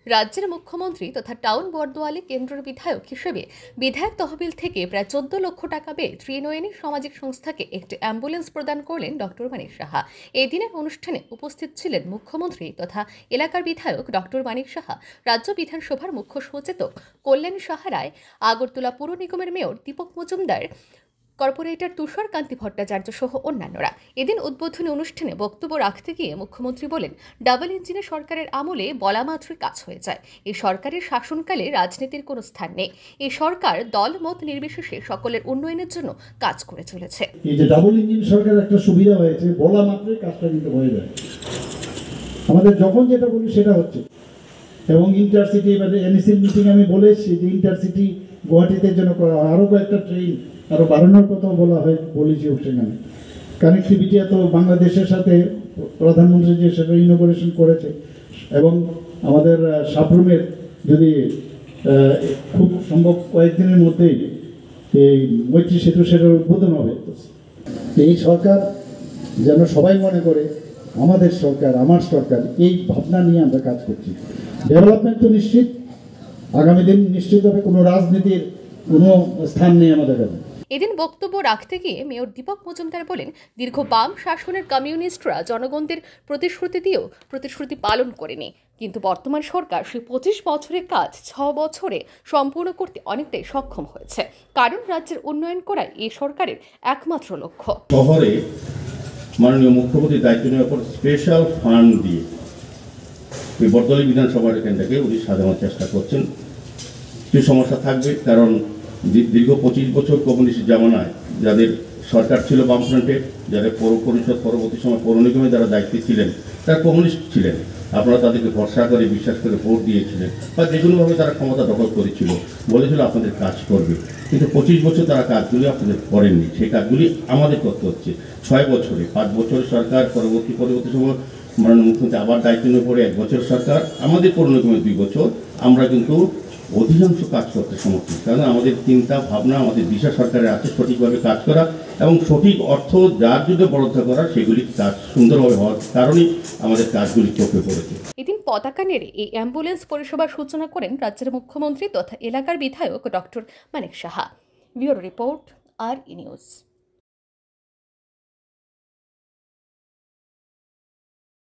রাজ্যের মুখ্যমন্ত্রী তথা টাউন বর্দোয়ালি কেন্দ্রের বিধায়ক হিসেবে বিধায়ক তহবিল থেকে প্রায় 14 লক্ষ টাকা ব্যয়ে ত্রিনয়নী সামাজিক সংস্থাকে একটি অ্যাম্বুলেন্স প্রদান করলেন ডক্টর মানিক সাহা। এই দিনের অনুষ্ঠানে উপস্থিত ছিলেন মুখ্যমন্ত্রী তথা এলাকার বিধায়ক ডক্টর মানিক সাহা, রাজ্য বিধানসভার মুখ্য সচেতক কল্যাণ সাহা রায়, আগরতলা পুর নিগমের মেয়র দীপক মজুমদার, কর্পোরেটর তুষার কান্তি ভট্টাচার্য সহ অন্যান্যরা। এদিন উদ্বোধনী অনুষ্ঠানে বক্তব্য রাখতে গিয়ে মুখ্যমন্ত্রী বলেন, ডাবল ইঞ্জিনের সরকারের আমলে বলা মাত্রই কাজ হয়ে যায়। এই সরকারের শাসনকালে রাজনীতির কোনো স্থান নেই। এই সরকার দল মত নির্বিশেষে সকলের উন্নয়নের জন্য কাজ করে চলেছে। এই যে ডাবল ইঞ্জিন সরকার একটা সুবিধা হয়েছে, বলা মাত্রই কাজটা কিন্তু হয়ে যায়। আমাদের যখন যেটা বলি সেটা হচ্ছে। এবং ইন্টারসিটি, এবারে এনএসির মিটিং আমি বলেছি যে ইন্টারসিটি গুয়াহাটিতে যেন করা হয়, আরও কয়েকটা ট্রেন আরও বাড়ানোর কথাও বলেছি সেখানে। কানেক্টিভিটি এত বাংলাদেশের সাথে প্রধানমন্ত্রী যে সেটা ইনোভেশন করেছে, এবং আমাদের সাবরুমের যদি খুব সম্ভব কয়েকদিনের মধ্যেই এই মৈত্রী সেতু সেটার উদ্বোধন হবে। এই সরকার যেন সবাই মনে করে আমাদের সরকার, আমার সরকার, এই ভাবনা নিয়ে আমরা কাজ করছি। ডেভেলপমেন্ট তো নিশ্চিত, আগামী দিন নিশ্চিত হবে, কোনো রাজনীতির কোনো স্থান নেই আমাদের কাছে। এদিন বক্তব্য রাখতে গিয়ে মেয়র দীপক মজুমদার বলেন, দীর্ঘ বাম শাসনের কমিউনিস্টরা জনগণদের প্রতিশ্রুতি দিয়েও প্রতিশ্রুতি পালন করেনি, কিন্তু বর্তমান সরকার সেই 25 বছরের কাজ 6 বছরে সম্পূর্ণ করতে অনেকটাই সক্ষম হয়েছে। কারণ রাজ্যের উন্নয়ন করাই এই সরকারের একমাত্র লক্ষ্য। শহরে মাননীয় মুখ্যমন্ত্রীর দায়িত্ব নেওয়ার পর স্পেশাল ফান্ড দিয়ে এই বর্দোয়ালি বিধানসভার কেন্দ্রকে উনি সাজানোর চেষ্টা করছেন। কিছু সমস্যা থাকবে, কারণ দীর্ঘ 25 বছর কমিউনিস্ট জামানায় যাদের সরকার ছিল বামফ্রন্টে, যাদের পৌর পরিষদ পরবর্তী সময় পৌর নিগমে যারা দায়িত্বে ছিলেন তারা কমিউনিস্ট ছিলেন। আপনারা তাদেরকে ভরসা করে বিশ্বাস করে ভোট দিয়েছিলেন, বা যে কোনোভাবে তারা ক্ষমতা দখল করেছিল, বলেছিল আপনাদের কাজ করবে, কিন্তু 25 বছর তারা কাজগুলি আপনাদের করেননি। সেই কাজগুলি আমাদের করতে হচ্ছে 6 বছরে। 5 বছরের সরকার, পরবর্তী সময় মাননীয় মুখ্যমন্ত্রী আবার দায়িত্ব নিয়ে পড়ে 1 বছর সরকার, আমাদের পৌর নিগমের 2 বছর। আমরা কিন্তু অধিকাংশ কাজ করতে সমর্থন, কারণ আমাদের চিন্তা ভাবনা, আমাদের দিশা সরকারের আছে সঠিকভাবে কাজ করা এবং সঠিক অর্থ যার জন্য বরাদ্দ করা, সেগুলি কাজ সুন্দরভাবে হওয়ার কারণেই আমাদের কাজগুলি চোখে পড়েছে। এদিন পতাকা নেড়ে এই অ্যাম্বুলেন্স পরিষেবার সূচনা করেন রাজ্যের মুখ্যমন্ত্রী তথা এলাকার বিধায়ক doctor Manik Saha. Bureau report, আর ই নিউজ।